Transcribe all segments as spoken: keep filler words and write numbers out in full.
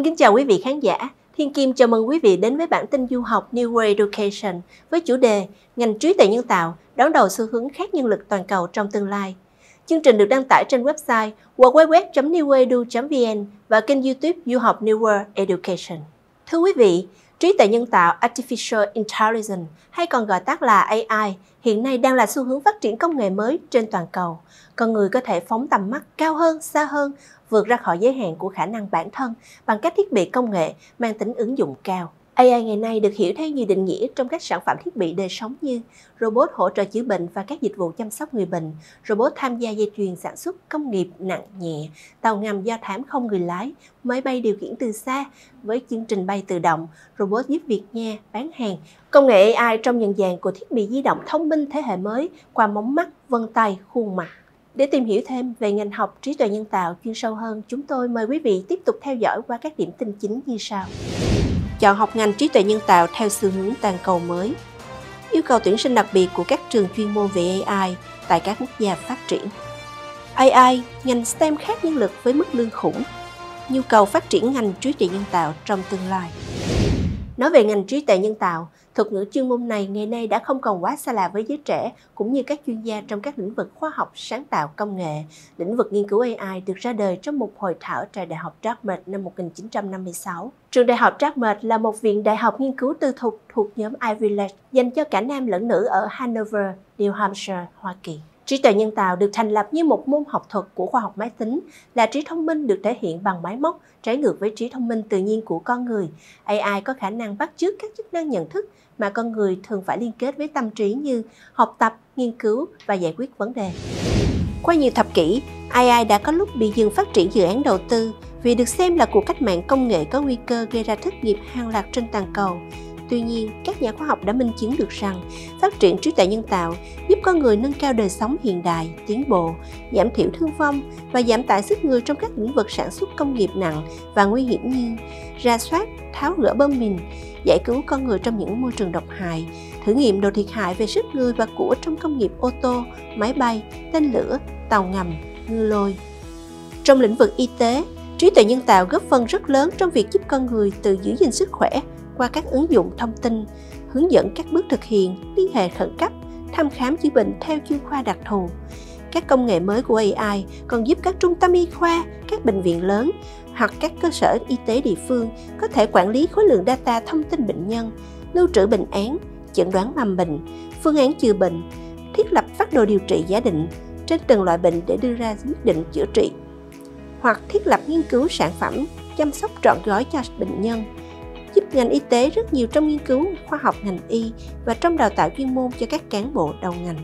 Xin kính chào quý vị khán giả. Thiên Kim chào mừng quý vị đến với bản tin du học New Way Education với chủ đề ngành trí tuệ nhân tạo đón đầu xu hướng khác nhân lực toàn cầu trong tương lai. Chương trình được đăng tải trên website w w w chấm new edu chấm v n và kênh YouTube du học New World Education. Thưa quý vị, trí tuệ nhân tạo Artificial Intelligence hay còn gọi tắt là A I hiện nay đang là xu hướng phát triển công nghệ mới trên toàn cầu. Con người có thể phóng tầm mắt cao hơn, xa hơn, vượt ra khỏi giới hạn của khả năng bản thân bằng các thiết bị công nghệ mang tính ứng dụng cao. A I ngày nay được hiểu theo nhiều định nghĩa trong các sản phẩm thiết bị đời sống như robot hỗ trợ chữa bệnh và các dịch vụ chăm sóc người bệnh, robot tham gia dây chuyền sản xuất công nghiệp nặng nhẹ, tàu ngầm do thám không người lái, máy bay điều khiển từ xa với chương trình bay tự động, robot giúp việc nhà, bán hàng, công nghệ A I trong nhận dạng của thiết bị di động thông minh thế hệ mới qua mống mắt, vân tay, khuôn mặt. Để tìm hiểu thêm về ngành học trí tuệ nhân tạo chuyên sâu hơn, chúng tôi mời quý vị tiếp tục theo dõi qua các điểm tin chính như sau. Chọn học ngành trí tuệ nhân tạo theo xu hướng toàn cầu mới. Yêu cầu tuyển sinh đặc biệt của các trường chuyên môn về A I tại các quốc gia phát triển. A I, ngành STEM khác nhân lực với mức lương khủng. Nhu cầu phát triển ngành trí tuệ nhân tạo trong tương lai. Nói về ngành trí tuệ nhân tạo, thuật ngữ chuyên môn này ngày nay đã không còn quá xa lạ với giới trẻ cũng như các chuyên gia trong các lĩnh vực khoa học, sáng tạo, công nghệ. Lĩnh vực nghiên cứu A I được ra đời trong một hội thảo tại Đại học Dartmouth năm một nghìn chín trăm năm mươi sáu. Trường Đại học Dartmouth là một viện đại học nghiên cứu tư thục thuộc nhóm Ivy League dành cho cả nam lẫn nữ ở Hanover, New Hampshire, Hoa Kỳ. Trí tuệ nhân tạo được thành lập như một môn học thuật của khoa học máy tính, là trí thông minh được thể hiện bằng máy móc, trái ngược với trí thông minh tự nhiên của con người. A I có khả năng bắt chước các chức năng nhận thức mà con người thường phải liên kết với tâm trí như học tập, nghiên cứu và giải quyết vấn đề. Qua nhiều thập kỷ, A I đã có lúc bị dừng phát triển dự án đầu tư vì được xem là cuộc cách mạng công nghệ có nguy cơ gây ra thất nghiệp hàng loạt trên toàn cầu. Tuy nhiên, các nhà khoa học đã minh chứng được rằng phát triển trí tuệ nhân tạo giúp con người nâng cao đời sống hiện đại, tiến bộ, giảm thiểu thương vong và giảm tải sức người trong các lĩnh vực sản xuất công nghiệp nặng và nguy hiểm như rà soát, tháo gỡ bom mìn, giải cứu con người trong những môi trường độc hại, thử nghiệm độ thiệt hại về sức người và của trong công nghiệp ô tô, máy bay, tên lửa, tàu ngầm, ngư lôi. Trong lĩnh vực y tế, trí tuệ nhân tạo góp phần rất lớn trong việc giúp con người tự giữ gìn sức khỏe qua các ứng dụng thông tin, hướng dẫn các bước thực hiện, liên hệ khẩn cấp, thăm khám chữa bệnh theo chuyên khoa đặc thù. Các công nghệ mới của A I còn giúp các trung tâm y khoa, các bệnh viện lớn hoặc các cơ sở y tế địa phương có thể quản lý khối lượng data thông tin bệnh nhân, lưu trữ bệnh án, chẩn đoán mầm bệnh, phương án chữa bệnh, thiết lập phác đồ điều trị giả định trên từng loại bệnh để đưa ra quyết định chữa trị, hoặc thiết lập nghiên cứu sản phẩm chăm sóc trọn gói cho bệnh nhân, giúp ngành y tế rất nhiều trong nghiên cứu khoa học ngành y và trong đào tạo chuyên môn cho các cán bộ đầu ngành.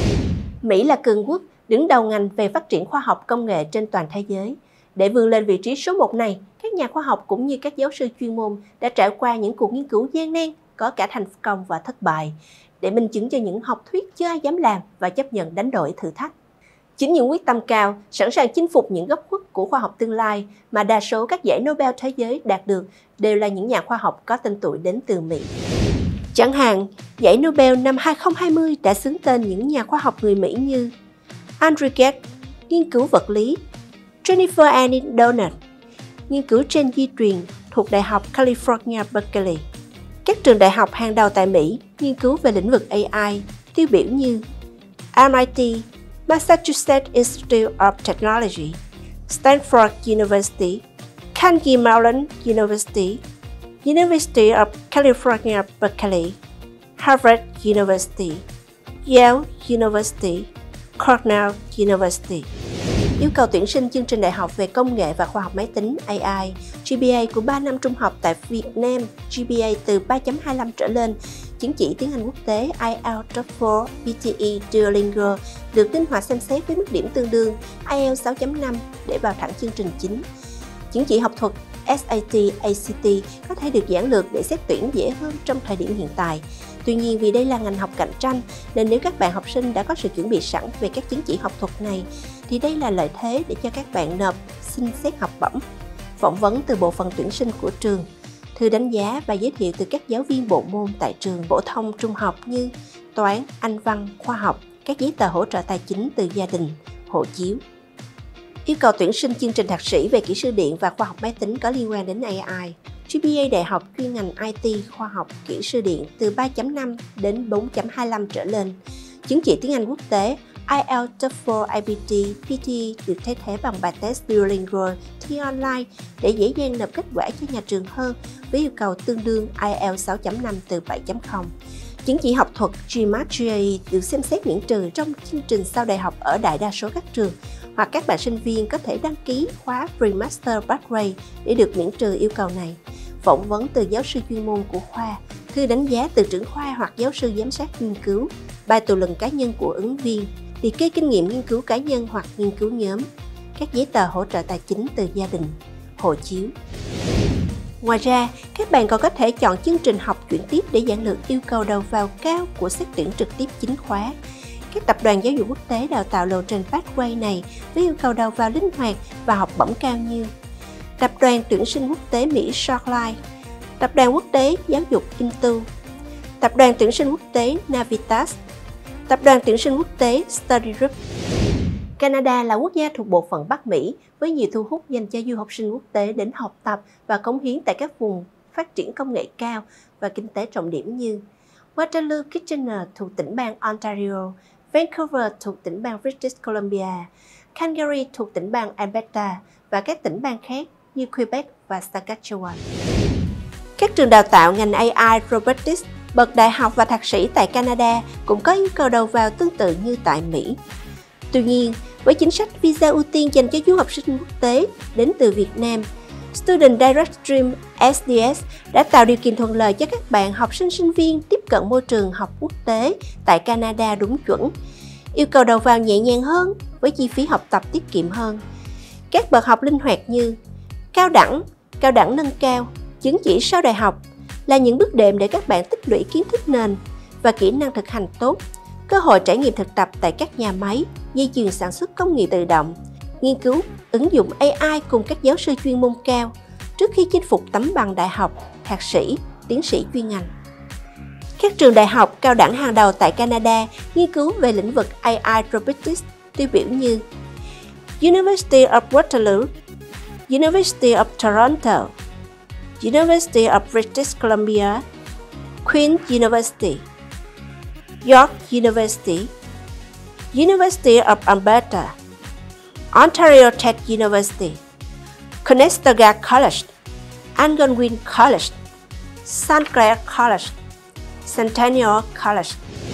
Mỹ là cường quốc đứng đầu ngành về phát triển khoa học công nghệ trên toàn thế giới. Để vươn lên vị trí số một này, các nhà khoa học cũng như các giáo sư chuyên môn đã trải qua những cuộc nghiên cứu gian nan, có cả thành công và thất bại, để minh chứng cho những học thuyết chưa ai dám làm và chấp nhận đánh đổi thử thách. Chính những quyết tâm cao, sẵn sàng chinh phục những góc khuất của khoa học tương lai mà đa số các giải Nobel thế giới đạt được đều là những nhà khoa học có tên tuổi đến từ Mỹ. Chẳng hạn, giải Nobel năm hai không hai không đã xướng tên những nhà khoa học người Mỹ như Andrew Gates, nghiên cứu vật lý, Jennifer Ann Doudna, nghiên cứu gen di truyền thuộc Đại học California Berkeley. Các trường đại học hàng đầu tại Mỹ nghiên cứu về lĩnh vực A I tiêu biểu như M I T, Massachusetts Institute of Technology, Stanford University, Carnegie Mellon University, University of California Berkeley, Harvard University, Yale University, Cornell University. Yêu cầu tuyển sinh chương trình đại học về công nghệ và khoa học máy tính A I, G P A của ba năm trung học tại Việt Nam, G P A từ ba chấm hai lăm trở lên, chứng chỉ tiếng Anh quốc tế I E L T, TOEFL, P T E, Duolingo được linh hoạt xem xét với mức điểm tương đương I E L T S sáu chấm năm để vào thẳng chương trình chính. Chứng chỉ học thuật S A T, A C T có thể được giản lược để xét tuyển dễ hơn trong thời điểm hiện tại. Tuy nhiên, vì đây là ngành học cạnh tranh, nên nếu các bạn học sinh đã có sự chuẩn bị sẵn về các chứng chỉ học thuật này, thì đây là lợi thế để cho các bạn nộp xin xét học bổng. Phỏng vấn từ bộ phận tuyển sinh của trường, thư đánh giá và giới thiệu từ các giáo viên bộ môn tại trường phổ thông trung học như toán, Anh văn, khoa học, các giấy tờ hỗ trợ tài chính từ gia đình, hộ chiếu. Yêu cầu tuyển sinh chương trình thạc sĩ về kỹ sư điện và khoa học máy tính có liên quan đến a i. giê pê a đại học chuyên ngành i tê khoa học kỹ sư điện từ ba chấm năm đến bốn chấm hai lăm trở lên. Chứng chỉ tiếng Anh quốc tế ai eo, TOEFL, i bê tê, pê tê được thay thế bằng bài test Duolingo thi online để dễ dàng nộp kết quả cho nhà trường hơn với yêu cầu tương đương ai eo sáu chấm năm từ bảy chấm không. Chứng chỉ học thuật GMAT giê a e được xem xét miễn trừ trong chương trình sau đại học ở đại đa số các trường, hoặc các bạn sinh viên có thể đăng ký khóa Pre-Master Pathway để được miễn trừ yêu cầu này. Phỏng vấn từ giáo sư chuyên môn của khoa, thư đánh giá từ trưởng khoa hoặc giáo sư giám sát nghiên cứu, bài tự luận cá nhân của ứng viên, liệt kê kinh nghiệm nghiên cứu cá nhân hoặc nghiên cứu nhóm, các giấy tờ hỗ trợ tài chính từ gia đình, hộ chiếu. Ngoài ra, các bạn còn có thể chọn chương trình học chuyển tiếp để giản lược yêu cầu đầu vào cao của xét tuyển trực tiếp chính khóa. Các tập đoàn giáo dục quốc tế đào tạo lộ trình Pathway này với yêu cầu đầu vào linh hoạt và học bổng cao như Tập đoàn tuyển sinh quốc tế Mỹ Shortline, Tập đoàn quốc tế giáo dục Intu, Tập đoàn tuyển sinh quốc tế Navitas, Tập đoàn tuyển sinh quốc tế Study Group. Canada là quốc gia thuộc bộ phận Bắc Mỹ với nhiều thu hút dành cho du học sinh quốc tế đến học tập và cống hiến tại các vùng phát triển công nghệ cao và kinh tế trọng điểm như Waterloo, Kitchener thuộc tỉnh bang Ontario, Vancouver thuộc tỉnh bang British Columbia, Calgary thuộc tỉnh bang Alberta và các tỉnh bang khác như Quebec và Saskatchewan. Các trường đào tạo ngành a i Robotics, bậc đại học và thạc sĩ tại Canada cũng có yêu cầu đầu vào tương tự như tại Mỹ. Tuy nhiên, với chính sách visa ưu tiên dành cho du học sinh quốc tế đến từ Việt Nam, Student Direct Stream ét đê ét đã tạo điều kiện thuận lợi cho các bạn học sinh sinh viên tiếp cận môi trường học quốc tế tại Canada đúng chuẩn. Yêu cầu đầu vào nhẹ nhàng hơn với chi phí học tập tiết kiệm hơn. Các bậc học linh hoạt như cao đẳng, cao đẳng nâng cao, chứng chỉ sau đại học là những bước đệm để các bạn tích lũy kiến thức nền và kỹ năng thực hành tốt, cơ hội trải nghiệm thực tập tại các nhà máy, dây chuyền sản xuất công nghiệp tự động, nghiên cứu, ứng dụng a i cùng các giáo sư chuyên môn cao trước khi chinh phục tấm bằng đại học, thạc sĩ, tiến sĩ chuyên ngành. Các trường đại học cao đẳng hàng đầu tại Canada nghiên cứu về lĩnh vực a i Robotics tiêu biểu như University of Waterloo, University of Toronto, University of British Columbia, Queen's University, York University, University of Alberta, Ontario Tech University, Conestoga College, Algonquin College, Saint Clair College, Centennial College.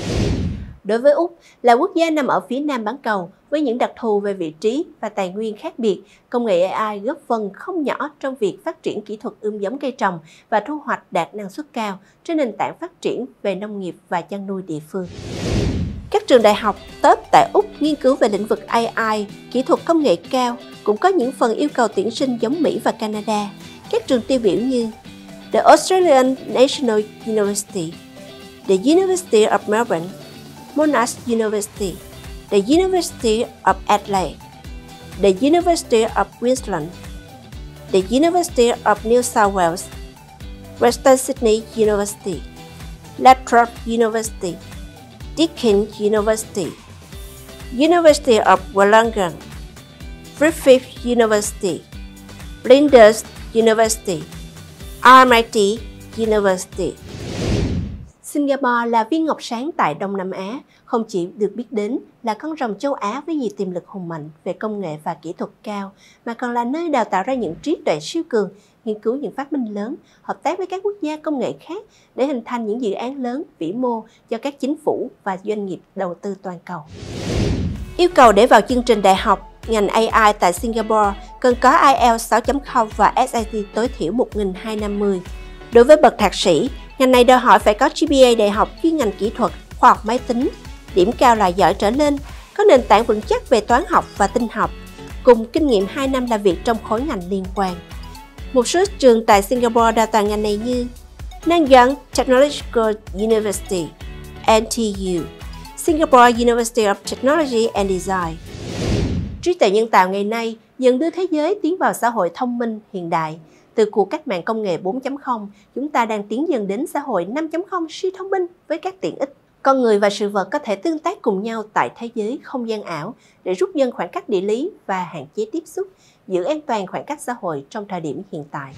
Đối với Úc, là quốc gia nằm ở phía nam bán cầu với những đặc thù về vị trí và tài nguyên khác biệt, công nghệ a i góp phần không nhỏ trong việc phát triển kỹ thuật ươm giống cây trồng và thu hoạch đạt năng suất cao trên nền tảng phát triển về nông nghiệp và chăn nuôi địa phương. Các trường đại học top tại Úc nghiên cứu về lĩnh vực a i, kỹ thuật công nghệ cao cũng có những phần yêu cầu tuyển sinh giống Mỹ và Canada. Các trường tiêu biểu như The Australian National University, The University of Melbourne, Monash University, the University of Adelaide, the University of Queensland, the University of New South Wales, Western Sydney University, La Trobe University, Deakin University, University of Wollongong, Griffith University, Flinders University, R M I T University. Singapore là viên ngọc sáng tại Đông Nam Á, không chỉ được biết đến là con rồng châu Á với nhiều tiềm lực hùng mạnh về công nghệ và kỹ thuật cao, mà còn là nơi đào tạo ra những trí tuệ siêu cường, nghiên cứu những phát minh lớn, hợp tác với các quốc gia công nghệ khác để hình thành những dự án lớn vĩ mô cho các chính phủ và doanh nghiệp đầu tư toàn cầu. Yêu cầu để vào chương trình đại học ngành a i tại Singapore cần có ai eo sáu chấm không và ét a tê tối thiểu một nghìn hai trăm năm mươi. Đối với bậc thạc sĩ, ngành này đòi hỏi phải có giê pê a đại học chuyên ngành kỹ thuật, khoa học máy tính, điểm cao là giỏi trở lên, có nền tảng vững chắc về toán học và tin học, cùng kinh nghiệm hai năm làm việc trong khối ngành liên quan. Một số trường tại Singapore đào tạo ngành này như Nanyang Technological University, N T U, Singapore University of Technology and Design. Trí tuệ nhân tạo ngày nay dần đưa thế giới tiến vào xã hội thông minh hiện đại. Từ cuộc cách mạng công nghệ bốn chấm không, chúng ta đang tiến dần đến xã hội năm chấm không siêu thông minh với các tiện ích, Con người và sự vật có thể tương tác cùng nhau tại thế giới không gian ảo để rút ngắn khoảng cách địa lý và hạn chế tiếp xúc, giữ an toàn khoảng cách xã hội trong thời điểm hiện tại.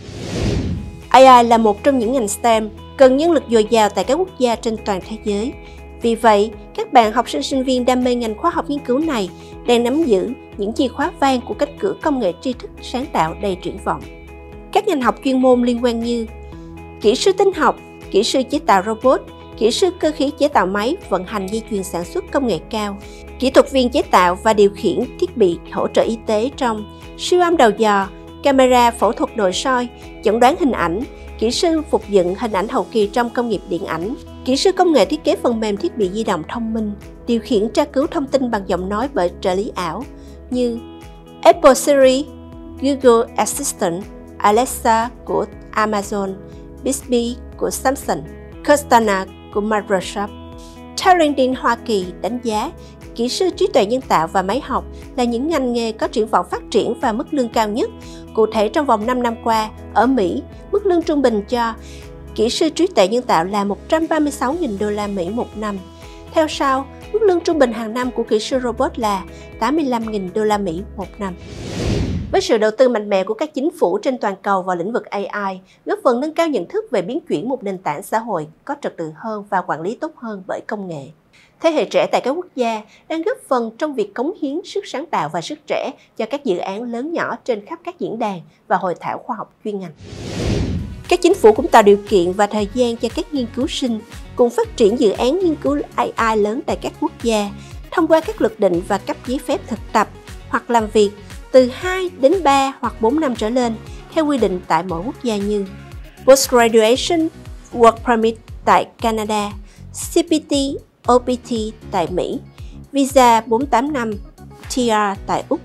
a i là một trong những ngành STEM cần nhân lực dồi dào tại các quốc gia trên toàn thế giới. Vì vậy, các bạn học sinh sinh viên đam mê ngành khoa học nghiên cứu này đang nắm giữ những chìa khóa vàng của cánh cửa công nghệ tri thức sáng tạo đầy triển vọng. Các ngành học chuyên môn liên quan như kỹ sư tin học, kỹ sư chế tạo robot, kỹ sư cơ khí chế tạo máy, vận hành dây chuyền sản xuất công nghệ cao, kỹ thuật viên chế tạo và điều khiển thiết bị hỗ trợ y tế trong siêu âm đầu dò, camera phẫu thuật nội soi, chẩn đoán hình ảnh, kỹ sư phục dựng hình ảnh hậu kỳ trong công nghiệp điện ảnh, kỹ sư công nghệ thiết kế phần mềm thiết bị di động thông minh, điều khiển tra cứu thông tin bằng giọng nói bởi trợ lý ảo như Apple Siri, Google Assistant, Alexa của Amazon, Bixby của Samsung, Cortana của Microsoft. Trending Hoa Kỳ đánh giá kỹ sư trí tuệ nhân tạo và máy học là những ngành nghề có triển vọng phát triển và mức lương cao nhất. Cụ thể, trong vòng năm năm qua, ở Mỹ, mức lương trung bình cho kỹ sư trí tuệ nhân tạo là một trăm ba mươi sáu nghìn đô la Mỹ một năm. Theo sau, mức lương trung bình hàng năm của kỹ sư robot là tám mươi lăm nghìn đô la Mỹ một năm. Với sự đầu tư mạnh mẽ của các chính phủ trên toàn cầu vào lĩnh vực a i, góp phần nâng cao nhận thức về biến chuyển một nền tảng xã hội có trật tự hơn và quản lý tốt hơn bởi công nghệ. Thế hệ trẻ tại các quốc gia đang góp phần trong việc cống hiến sức sáng tạo và sức trẻ cho các dự án lớn nhỏ trên khắp các diễn đàn và hội thảo khoa học chuyên ngành. Các chính phủ cũng tạo điều kiện và thời gian cho các nghiên cứu sinh cùng phát triển dự án nghiên cứu a i lớn tại các quốc gia thông qua các luật định và cấp giấy phép thực tập hoặc làm việc từ hai đến ba hoặc bốn năm trở lên theo quy định tại mỗi quốc gia như Postgraduation Work Permit tại Canada, xê pê tê o pê tê tại Mỹ, Visa bốn mươi tám năm, tê rờ tại Úc.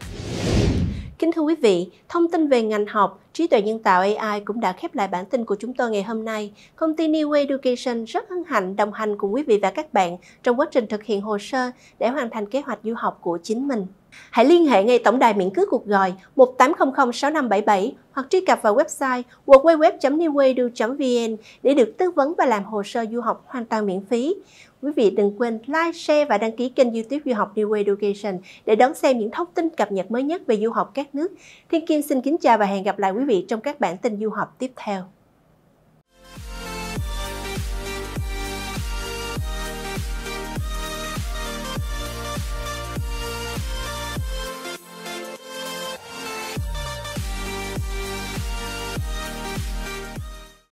Kính thưa quý vị, thông tin về ngành học trí tuệ nhân tạo a i cũng đã khép lại bản tin của chúng tôi ngày hôm nay. Công ty New Way Education rất hân hạnh đồng hành cùng quý vị và các bạn trong quá trình thực hiện hồ sơ để hoàn thành kế hoạch du học của chính mình. Hãy liên hệ ngay tổng đài miễn cước cuộc gọi một tám không không sáu năm bảy bảy hoặc truy cập vào website w w w chấm new way edu chấm v n để được tư vấn và làm hồ sơ du học hoàn toàn miễn phí. Quý vị đừng quên like, share và đăng ký kênh YouTube Du học New Way Education để đón xem những thông tin cập nhật mới nhất về du học các nước. Thiên Kim xin kính chào và hẹn gặp lại quý vị trong các bản tin du học tiếp theo.